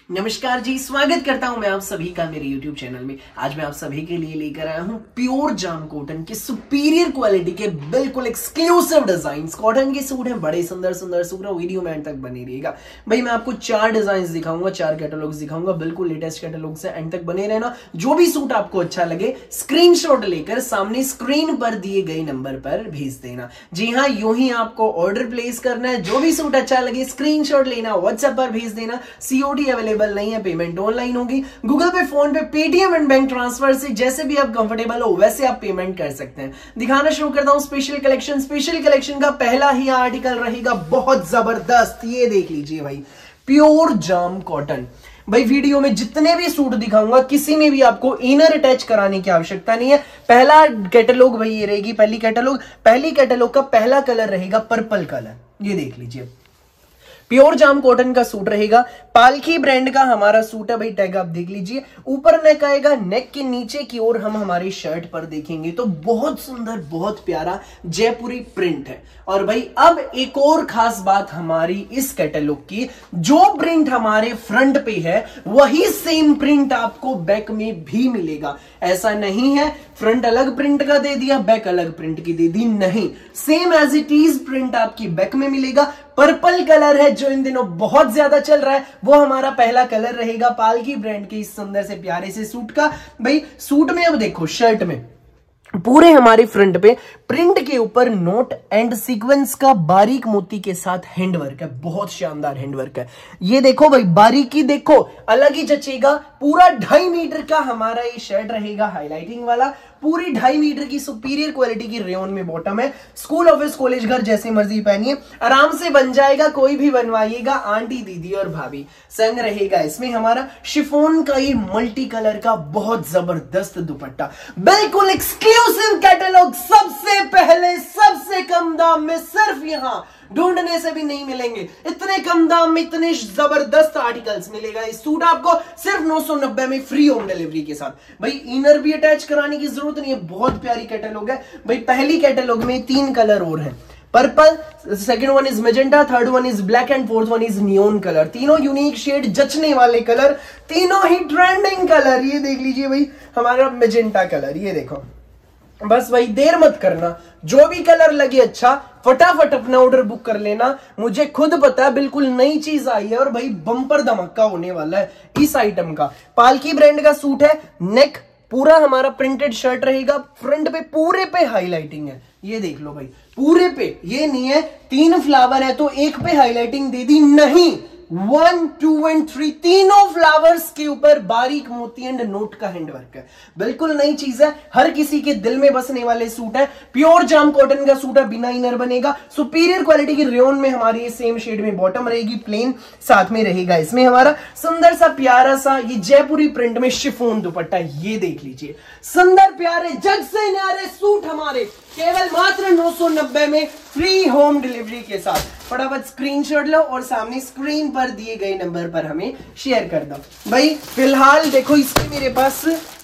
नमस्कार जी, स्वागत करता हूं मैं आप सभी का मेरे YouTube चैनल में। आज मैं आप सभी के लिए लेकर आया हूं प्योर जाम कॉटन के सुपीरियर क्वालिटी के बिल्कुल एक्सक्लूसिव डिजाइन्स। कॉटन के सूट हैं, बड़े सुंदर सुंदर सूट है। वीडियो में एंड तक बने रहिएगा। भाई मैं आपको 4 डिजाइन दिखाऊंगा, 4 कैटलॉग्स दिखाऊंगा, बिल्कुल लेटेस्ट कैटलॉग से एंड तक बने रहना। जो भी सूट आपको अच्छा लगे स्क्रीनशॉट लेकर सामने स्क्रीन पर दिए गए नंबर पर भेज देना। जी हाँ, यूं ही आपको ऑर्डर प्लेस करना है। जो भी सूट अच्छा लगे स्क्रीनशॉट लेना, व्हाट्सएप पर भेज देना। COD अवेलेबल नहीं है, पेमेंट ऑनलाइन होगी। Google pay, PhonePe, Paytm and bank transfer से जैसे भी आप कंफर्टेबल हो वैसे आप पेमेंट कर सकते हैं। दिखाना शुरू करता हूं स्पेशल कलेक्शन। स्पेशल कलेक्शन का पहला ही आर्टिकल रहेगा बहुत जबरदस्त। ये देख लीजिए भाई, प्योर जाम कॉटन। भाई वीडियो में जितने भी सूट दिखाऊंगा किसी में भी आपको इनर अटैच कराने की आवश्यकता नहीं है। पहला कैटलॉग भाई ये रहेगी, पहली कैटलॉग का पहला कलर रहेगा पर्पल कलर। ये देख लीजिए, प्योर जाम कॉटन का सूट रहेगा। पालकी ब्रांड का हमारा सूट है भाई, टैग आप देख लीजिए। ऊपर नेक आएगा, नेक के नीचे की ओर हम हमारी शर्ट पर देखेंगे तो बहुत सुंदर, बहुत प्यारा जयपुरी प्रिंट है। और भाई अब एक और खास बात हमारी इस कैटलॉग की, जो प्रिंट हमारे फ्रंट पे है वही सेम प्रिंट आपको बैक में भी मिलेगा। ऐसा नहीं है फ्रंट अलग प्रिंट का दे दिया, बैक अलग प्रिंट की दे दी, नहीं, same as it is print आपकी बैक में मिलेगा। पर्पल कलर है जो इन दिनों बहुत ज्यादा चल रहा है, वो हमारा पहला कलर रहेगा पालकी ब्रांड के इस सुंदर से प्यारे से सूट का। भाई सूट में अब देखो, शर्ट में पूरे हमारे फ्रंट पे प्रिंट के ऊपर नोट एंड सीक्वेंस का बारीक मोती के साथ हैंडवर्क है, बहुत शानदार हैंडवर्क है। ये देखो भाई, बारीकी देखो, अलग ही जचेगा। पूरा 2.5 मीटर का हमारा ये शर्ट रहेगा, हाईलाइटिंग वाला। पूरी 2.5 मीटर की सुपीरियर क्वालिटी की रेयन में बॉटम है। स्कूल, ऑफिस, कॉलेज, घर जैसे मर्जी पहनिए, आराम से बन जाएगा। कोई भी बनवाइएगा, आंटी, दीदी और भाभी। संग रहेगा इसमें हमारा शिफॉन का ये मल्टी कलर का बहुत जबरदस्त दुपट्टा। बिल्कुल एक्सक्लूसिव कैटलॉग, सबसे पहले सबसे कम दाम में, सिर्फ यहां ढूंढने से भी नहीं मिलेंगे। इतने कम दाम में इतने जबरदस्त आर्टिकल्स मिलेगा। इस सूट आपको सिर्फ 990 में फ्री होम डिलीवरी के साथ। भाई इनर भी अटैच कराने की जरूरत नहीं है, बहुत प्यारी कैटलॉग है। भाई पहली कैटलॉग में 3 कलर और हैं, purple, second one is magenta, third one is black and fourth one is neon colour. तीनों यूनिक शेड, जचने वाले कलर, तीनों ही ट्रेंडिंग कलर। ये देख लीजिए भाई, हमारा मेजेंटा कलर, ये देखो। बस भाई देर मत करना, जो भी कलर लगे अच्छा फटाफट अपना ऑर्डर बुक कर लेना। मुझे खुद पता है बिल्कुल नई चीज आई है और भाई बम्पर धमाका होने वाला है इस आइटम का। पालकी ब्रांड का सूट है, नेक पूरा हमारा प्रिंटेड शर्ट रहेगा, फ्रंट पे पूरे पे हाईलाइटिंग है। ये देख लो भाई, पूरे पे, ये नहीं है 3 फ्लावर है तो एक पे हाईलाइटिंग दे दी, नहीं, 1, 2 एंड 3 तीनों फ्लावर्स के ऊपर बारीक मोती एंड नोट का हैंडवर्क है। बिल्कुल नई चीज है, हर किसी के दिल में बसने वाले सूट है। प्योर जाम कॉटन का सूट है, बिना इनर बनेगा। सुपीरियर क्वालिटी की रेयन में हमारी ये सेम शेड में बॉटम रहेगी, प्लेन। साथ में रहेगा इसमें हमारा सुंदर सा प्यारा सा ये जयपुरी प्रिंट में शिफॉन दुपट्टा। ये देख लीजिए, सुंदर प्यारे जग से न्यारे सूट हमारे केवल मात्र 990 में फ्री होम डिलीवरी के साथ। फटाफट स्क्रीनशॉट लो और सामने स्क्रीन पर दिए गए नंबर पर हमें शेयर कर दो। भाई फिलहाल देखो, इसके मेरे पास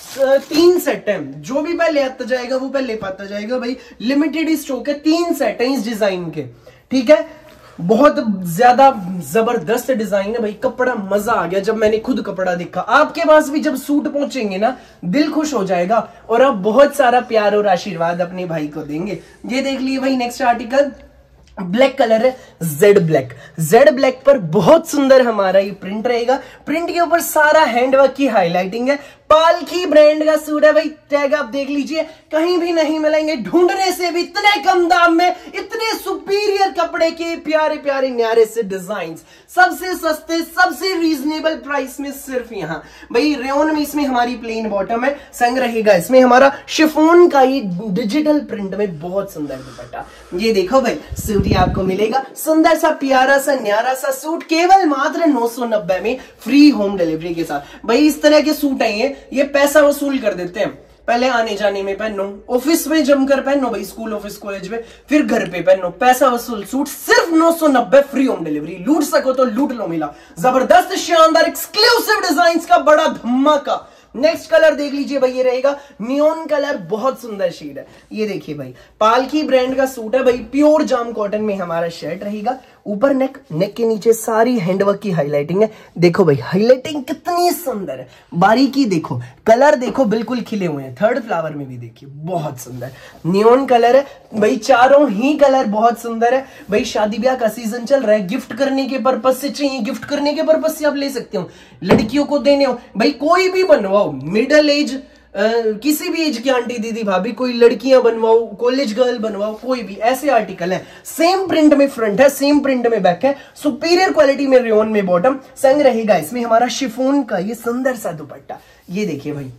3 सेट है। जो भी पहले आता जाएगा वो पहले पाता जाएगा। भाई लिमिटेड स्टॉक है, 3 सेट है इस डिजाइन के, ठीक है। बहुत ज्यादा जबरदस्त डिजाइन है भाई, कपड़ा मजा आ गया जब मैंने खुद कपड़ा देखा। आपके पास भी जब सूट पहुंचेंगे ना, दिल खुश हो जाएगा और आप बहुत सारा प्यार और आशीर्वाद अपने भाई को देंगे। ये देख लिए भाई, नेक्स्ट आर्टिकल ब्लैक कलर है, जेड ब्लैक पर बहुत सुंदर हमारा ये प्रिंट रहेगा। प्रिंट के ऊपर सारा हैंडवर्क की हाईलाइटिंग है। पालकी ब्रांड का सूट है भाई, टैग आप देख लीजिए, कहीं भी नहीं मिलेंगे ढूंढने से भी इतने कम दाम में, इतने सुपीरियर कपड़े के प्यारे प्यारे न्यारे से डिजाइन, सबसे सस्ते, सबसे रीजनेबल प्राइस में, सिर्फ यहाँ। भाई रेयन में इसमें हमारी प्लेन बॉटम है, संग रहेगा इसमें हमारा शिफॉन का ये डिजिटल प्रिंट में बहुत सुंदर दुपट्टा। ये देखो भाई, सूट आपको मिलेगा, सुंदर सा प्यारा सा न्यारा सा सूट, केवल मात्र 990 में फ्री होम डिलीवरी के साथ। भाई इस तरह के सूट है ये पैसा वसूल कर देते हैं। पहले आने जाने में पहनो, ऑफिस में जमकर पहनो भाई, स्कूल, ऑफिस, कॉलेज में, फिर घर पे पहनो। पैसा वसूल सूट, सिर्फ 990 फ्री होम डिलीवरी। लूट सको तो लूट लो, मिला जबरदस्त शानदार एक्सक्लूसिव डिजाइन्स का बड़ा धमाका। नेक्स्ट कलर देख लीजिए भाई, ये रहेगा नियोन कलर, बहुत सुंदर शेड है। ये देखिए भाई, पालकी ब्रांड का सूट है भाई, प्योर जाम कॉटन में हमारा शर्ट रहेगा। ऊपर नेक, नेक के नीचे सारी हैंडवर्क की हाईलाइटिंग है। देखो भाई हाईलाइटिंग कितनी सुंदर है, बारीकी देखो, कलर देखो बिल्कुल खिले हुए हैं। थर्ड फ्लावर में भी देखिए बहुत सुंदर नियॉन कलर है भाई, चारों ही कलर बहुत सुंदर है भाई। शादी ब्याह का सीजन चल रहा है, गिफ्ट करने के पर्पज से चाहिए, गिफ्ट करने के पर्पज से आप ले सकते हो, लड़कियों को देने हो भाई, कोई भी बनवाओ, मिडिल एज किसी भी एज की आंटी दीदी भाभी, कोई लड़कियां बनवाओ, कॉलेज गर्ल बनवाओ, कोई भी ऐसे आर्टिकल है। सेम प्रिंट में फ्रंट है, सेम प्रिंट में बैक है, सुपीरियर क्वालिटी में रेयन में बॉटम, संग रहेगा इसमें हमारा शिफॉन का ये सुंदर सा दुपट्टा। ये देखिए भाई,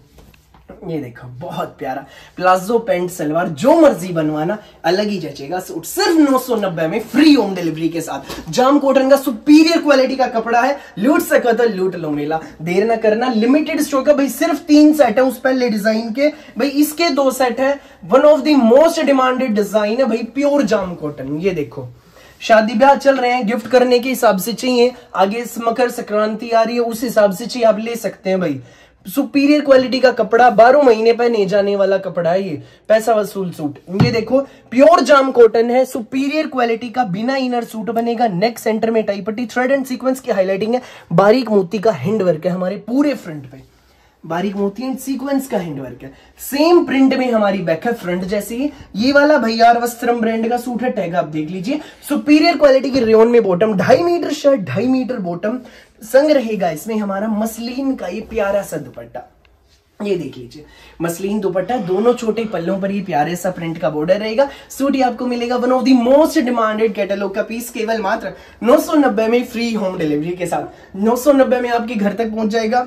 ये देखो बहुत प्यारा प्लाजो पैंट सलवार, जो मर्जी बनवाना अलग ही जचेगा सूट। सिर्फ 990 में फ्री होम डिलीवरी के साथ। जाम कॉटन का सुपीरियर क्वालिटी का कपड़ा है, लूट सको तो लूट लो मेला, देर ना करना। लिमिटेड स्टॉक है भाई, सिर्फ 3 सेट है उस पहले डिजाइन के भाई, इसके 2 सेट है। One of the most demanded design है भाई, प्योर जाम कॉटन। ये देखो शादी ब्याह चल रहे हैं, गिफ्ट करने के हिसाब से चाहिए, आगे मकर संक्रांति आ रही है, उस हिसाब से चाहिए आप ले सकते हैं भाई। सुपीरियर क्वालिटी का कपड़ा, 12 महीने पहने जाने वाला कपड़ा है ये, पैसा वसूल सूट। ये देखो प्योर जाम कॉटन है, सुपीरियर क्वालिटी का, बिना इनर सूट बनेगा। नेक सेंटर में टाई पट्टी, थ्रेड एंड सीक्वेंस की हाईलाइटिंग है, बारीक मोती का हैंडवर्क है हमारे पूरे फ्रंट पे, बारीक मोती एंड सीक्वेंस का हैंडवर्क है। सेम प्रिंट में हमारी बैक है, फ्रंट जैसी ही। ये वाला भैयार वस्त्रम ब्रांड का सूट है, टैग आप देख लीजिए। सुपीरियर क्वालिटी की रेयन में bottom, 2.5 metre shirt, 2.5 metre bottom, संग रहेगा इसमें हमारा मसलिन का ये प्यारा सा दुपट्टा। ये देख लीजिए मसलिन दुपट्टा, दोनों छोटे पल्लों पर ये प्यारे सा प्रिंट का बॉर्डर रहेगा। सूट ये आपको मिलेगा one of the most demanded catalogue का पीस, केवल मात्र 990 में फ्री होम डिलीवरी के साथ। 990 में आपके घर तक पहुंच जाएगा।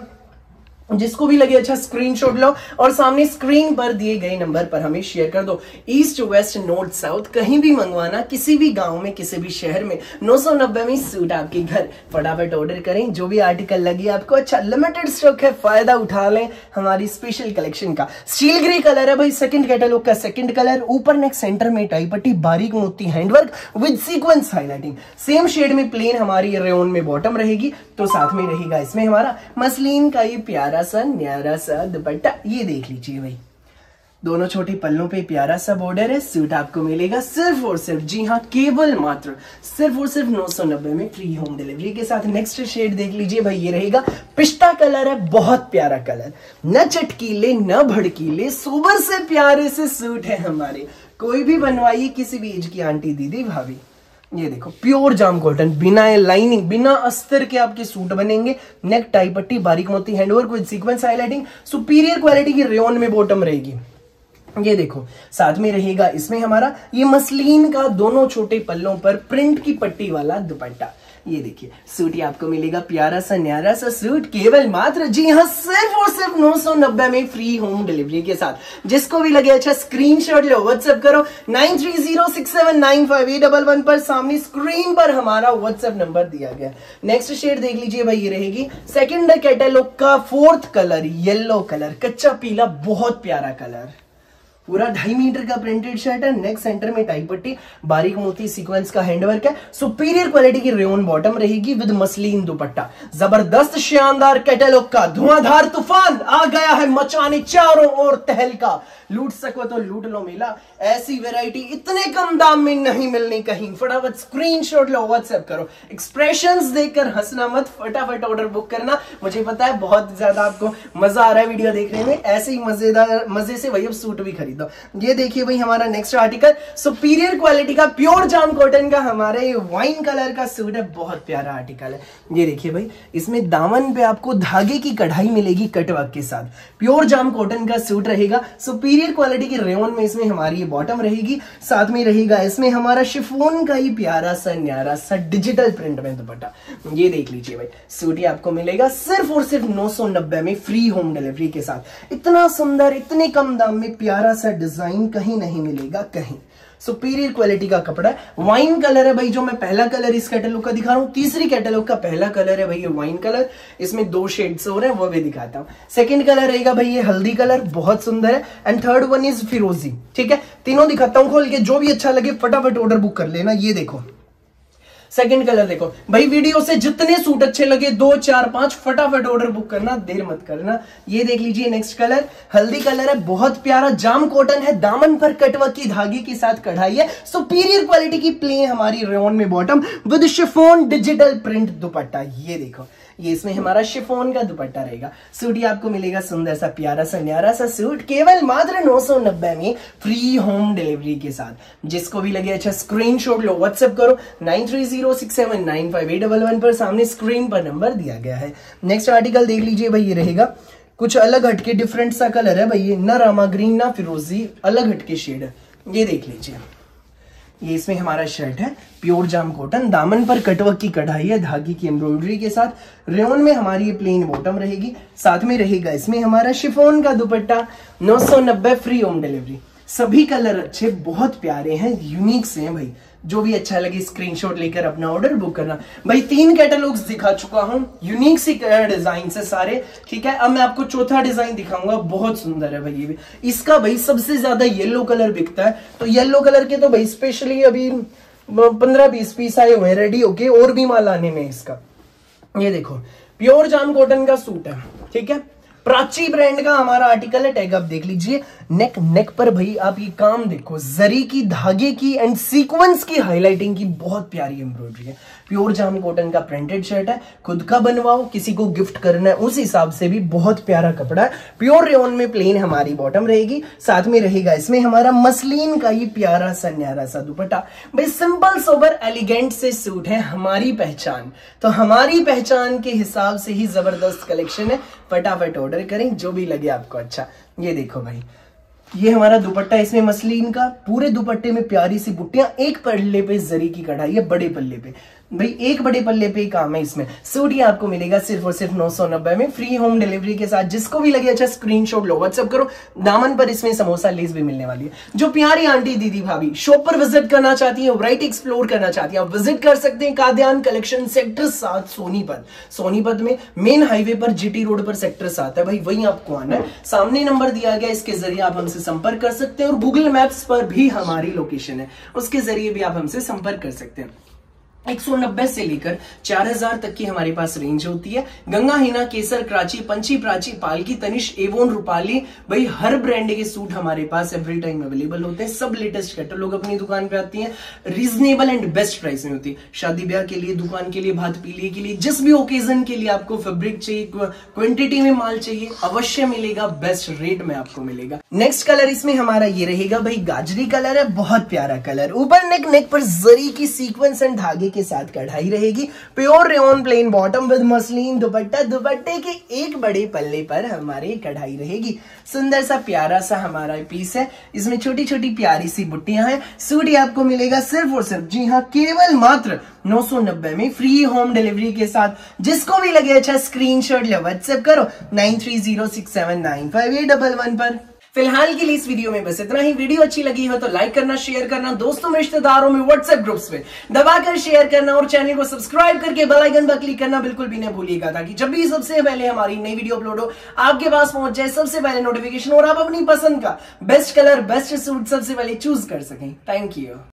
जिसको भी लगे अच्छा स्क्रीनशॉट लो और सामने स्क्रीन पर दिए गए नंबर पर हमें शेयर कर दो। ईस्ट वेस्ट नॉर्थ साउथ कहीं भी मंगवाना, किसी भी गांव में, किसी भी शहर में, 990 में सूट आपके घर। फटाफट ऑर्डर करें, जो भी आर्टिकल लगे आपको अच्छा, लिमिटेड स्टॉक है, फायदा उठा लें हमारी स्पेशल कलेक्शन का। स्टील ग्रे कलर है भाई, सेकंड कैटलॉग का सेकंड कलर। ऊपर नेक सेंटर में टाई पट्टी, बारीक मोती handwork with sequence highlighting. Same shade में प्लेन हमारी रेयन में बॉटम रहेगी, तो साथ में रहेगा इसमें हमारा मसलिन का ये प्यारा सा न्यारा सा दुपट्टा। ये देख लीजिए भाई, दोनों छोटे पल्लों पे प्यारा सा बॉर्डर है। सूट आपको मिलेगा सिर्फ और सिर्फ, जी हाँ केवल मात्र सिर्फ और सिर्फ 990 में फ्री होम डिलीवरी के साथ। नेक्स्ट शेड देख लीजिए भाई, ये रहेगा पिस्ता कलर है, बहुत प्यारा कलर, न चटकीले न भड़कीले, सोबर से प्यारे से सूट है हमारे। कोई भी बनवाइए, किसी भी एज की आंटी दीदी भाभी। ये देखो प्योर जाम कॉटन, बिना लाइनिंग, बिना अस्तर के आपके सूट बनेंगे। नेक टाई पट्टी, बारीक मोती handwork with sequence highlighting, superior quality की रेयन में बॉटम रहेगी। ये देखो साथ में रहेगा इसमें हमारा ये मसलिन का, दोनों छोटे पल्लों पर प्रिंट की पट्टी वाला दुपट्टा। ये देखिए सूट ये आपको मिलेगा प्यारा सा न्यारा सा सूट, केवल मात्र, जी हाँ सिर्फ और सिर्फ 990 में फ्री होम डिलीवरी के साथ। जिसको भी लगे अच्छा स्क्रीनशॉट लो, व्हाट्सएप करो 9306795811 पर, सामने स्क्रीन पर हमारा व्हाट्सएप नंबर दिया गया। नेक्स्ट शेड देख लीजिए भाई, ये रहेगी सेकंड कैटलॉग का 4th कलर, येलो कलर, कच्चा पीला, बहुत प्यारा कलर। पूरा 2.5 मीटर का प्रिंटेड शर्ट है, नेक सेंटर में टाई पट्टी, बारीक मोती सीक्वेंस का हैंडवर्क है। सुपीरियर क्वालिटी की रेयन बॉटम रहेगी विद मसलिन दुपट्टा। जबरदस्त शानदार कैटलॉग का धुआंधार तूफान आ गया है मचाने चारों ओर तहलका। लूट सको तो लूट लो मेला, ऐसी वैरायटी इतने कम दाम में नहीं मिलनी कहीं। फटाफट स्क्रीनशॉट लो, व्हाट्सएप करो, एक्सप्रेशंस देखकर हंसना मत, फटाफट ऑर्डर बुक करना। मुझे पता है बहुत ज्यादा आपको मजा आ रहा है वीडियो देखने में, ऐसे ही मजेदार मजे से वही अब सूट भी खरीदो। ये देखिए भाई हमारा नेक्स्ट आर्टिकल, सुपीरियर क्वालिटी का प्योर जाम कॉटन का हमारे वाइन कलर का सूट है, बहुत प्यारा आर्टिकल है। ये देखिए भाई, इसमें दामन पे आपको धागे की कढ़ाई मिलेगी कटवर्क के साथ। प्योर जाम कॉटन का सूट रहेगा, सुपीरियर क्वालिटी की रेयन में इसमें हमारी बॉटम रहेगी। साथ में रहेगा इसमें हमारा शिफॉन का ही प्यारा सा न्यारा सा डिजिटल प्रिंट में दुपट्टा। ये देख लीजिए भाई, सूट आपको मिलेगा सिर्फ और सिर्फ 990 में फ्री होम डिलीवरी के साथ। इतना सुंदर, इतने कम दाम में प्यारा सा डिजाइन कहीं नहीं मिलेगा कहीं। सुपीरियर क्वालिटी का कपड़ा है, वाइन कलर है भाई, जो मैं पहला कलर इस कैटलॉग का दिखा रहा हूँ। तीसरी कैटलॉग का पहला कलर है भाई ये वाइन कलर, इसमें 2 शेड्स हो रहे हैं, वो भी दिखाता हूँ। सेकंड कलर रहेगा भाई ये हल्दी कलर, बहुत सुंदर है। एंड थर्ड वन इज फिरोजी। ठीक है, तीनों दिखाता हूँ खोल के, जो भी अच्छा लगे फटाफट ऑर्डर बुक कर लेना। ये देखो सेकंड कलर देखो भाई, वीडियो से जितने सूट अच्छे लगे 2 4 5 फटाफट ऑर्डर बुक करना, देर मत करना। ये देख लीजिए नेक्स्ट कलर, हल्दी कलर है, बहुत प्यारा जाम कॉटन है, दामन पर कटवर्क की धागे के साथ कढ़ाई है, सुपीरियर क्वालिटी की प्लेन हमारी रेयॉन में bottom with chiffon digital print dupatta. ये देखो, ये इसमें हमारा शिफॉन का दुपट्टा रहेगा। सूट ये आपको मिलेगा सुंदर सा प्यारा सा न्यारा सा सूट, केवल मात्र 990 में फ्री होम डिलीवरी के साथ। जिसको भी लगे अच्छा स्क्रीनशॉट लो, व्हाट्सएप करो 9306795811 पर, सामने स्क्रीन पर नंबर दिया गया है। नेक्स्ट आर्टिकल देख लीजिए भाई, ये रहेगा कुछ अलग हटके डिफरेंट सा कलर है भाई, ये ना रामा ग्रीन ना फिरोजी, अलग हटके शेड है। ये देख लीजिए, ये इसमें हमारा शर्ट है प्योर जाम कॉटन, दामन पर कटवर्क की कढ़ाई है धागे की एम्ब्रॉयडरी के साथ, रेयॉन में हमारी ये प्लेन बॉटम रहेगी, साथ में रहेगा इसमें हमारा शिफॉन का दुपट्टा, 990 फ्री होम डिलीवरी। सभी कलर अच्छे बहुत प्यारे हैं, यूनिक से हैं भाई, जो भी अच्छा लगे स्क्रीनशॉट लेकर अपना ऑर्डर बुक करना। भाई 3 कैटलॉग्स दिखा चुका हूं, यूनिक सी डिजाइन से सारे, ठीक है। अब मैं आपको चौथा डिजाइन दिखाऊंगा, बहुत सुंदर है भाई ये भी। इसका भाई सबसे ज्यादा येलो कलर बिकता है, तो येलो कलर के तो भाई स्पेशली अभी 15-20 पीस आए हुए हैं रेडी होके, और भी माल आने में इसका। ये देखो प्योर जाम कॉटन का सूट है, ठीक है, प्राची ब्रांड का हमारा आर्टिकल है, टैग आप देख लीजिए। नेक पर भाई आप ये काम देखो, जरी की धागे की एंड सीक्वेंस की हाईलाइटिंग की बहुत प्यारी एम्ब्रॉयडरी है। प्योर जाम कॉटन का प्रिंटेड शर्ट है, खुद का बनवाओ, किसी को गिफ्ट करना है उस हिसाब से भी बहुत प्यारा कपड़ा है। प्योर रेयॉन में प्लेन हमारी बॉटम रहेगी, साथ में रहेगा इसमें हमारा मसलिन का ये प्यारा सा न्यारा सा दुपट्टा। भाई सिंपल सोबर एलिगेंट से सूट है, हमारी पहचान, तो हमारी पहचान के हिसाब से ही जबरदस्त कलेक्शन है, फटाफट ऑर्डर करें जो भी लगे आपको अच्छा। ये देखो भाई, ये हमारा दुपट्टा, इसमें मसलिन का, पूरे दुपट्टे में प्यारी सी बुट्टियां, एक पल्ले पे जरी की कढ़ाई है, बड़े पल्ले पे भाई, एक बड़े पल्ले पे काम है इसमें। सूट ये आपको मिलेगा सिर्फ और सिर्फ 990 में फ्री होम डिलीवरी के साथ। जिसको भी लगे अच्छा स्क्रीनशॉट लो, व्हाट्सएप करो, दामन पर इसमें समोसा लेस भी मिलने वाली है। जो प्यारी आंटी दीदी भाभी शॉप पर विजिट करना चाहती है, वैरायटी एक्सप्लोर करना चाहती है, आप विजिट कर सकते हैं काद्यान कलेक्शन सेक्टर 7 सोनीपत। सोनीपत में मेन हाईवे पर जीटी रोड पर सेक्टर 7 है भाई, वहीं आपको आना है। सामने नंबर दिया गया, इसके जरिए आप हमसे संपर्क कर सकते हैं, और गूगल मैप्स पर भी हमारी लोकेशन है, उसके जरिए भी आप हमसे संपर्क कर सकते हैं। 190 से लेकर 4000 तक की हमारे पास रेंज होती है। गंगा हिना, केसर, कराची, पंची, प्राची, पालकी, तनिष्क, एवोन, रूपाली, भाई हर ब्रांड के सूट हमारे पास एवरी टाइम अवेलेबल होते हैं। सब लेटेस्ट कैटलॉग अपनी दुकान पे आती हैं, रीजनेबल एंड बेस्ट प्राइस में होती है। शादी ब्याह के लिए, दुकान के लिए, भात पीलिए के लिए, जिस भी ओकेजन के लिए आपको फैब्रिक चाहिए, क्वांटिटी में माल चाहिए, अवश्य मिलेगा, बेस्ट रेट में आपको मिलेगा। नेक्स्ट कलर इसमें हमारा ये रहेगा भाई, गाजरी कलर है, बहुत प्यारा कलर। ऊपर नेक पर जरी की सीक्वेंस एंड धागे के साथ कढ़ाई रहेगी, pure rayon plain bottom with muslin dupatta, दुपट्टे के एक बड़े पल्ले पर हमारे कढ़ाई रहेगी। सुंदर सा प्यारा सा हमारा पीस है, इसमें छोटी छोटी प्यारी सी बुट्टियां हैं। सूट ये आपको मिलेगा सिर्फ और सिर्फ, जी हाँ, केवल मात्र 990 में फ्री होम डिलीवरी के साथ। जिसको भी लगे अच्छा स्क्रीनशॉट ले, व्हाट्सएप करो 9306795811 पर। फिलहाल के लिए इस वीडियो में बस इतना ही। वीडियो अच्छी लगी हो तो लाइक करना, शेयर करना, दोस्तों में, रिश्तेदारों में, व्हाट्सएप ग्रुप्स में दबाकर शेयर करना, और चैनल को सब्सक्राइब करके बेल आइकन पर क्लिक करना बिल्कुल भी न भूलिएगा, ताकि जब भी सबसे पहले हमारी नई वीडियो अपलोड हो आपके पास पहुंच जाए सबसे पहले नोटिफिकेशन, और आप अपनी पसंद का बेस्ट कलर, बेस्ट सूट सबसे पहले चूज कर सकें। Thank you.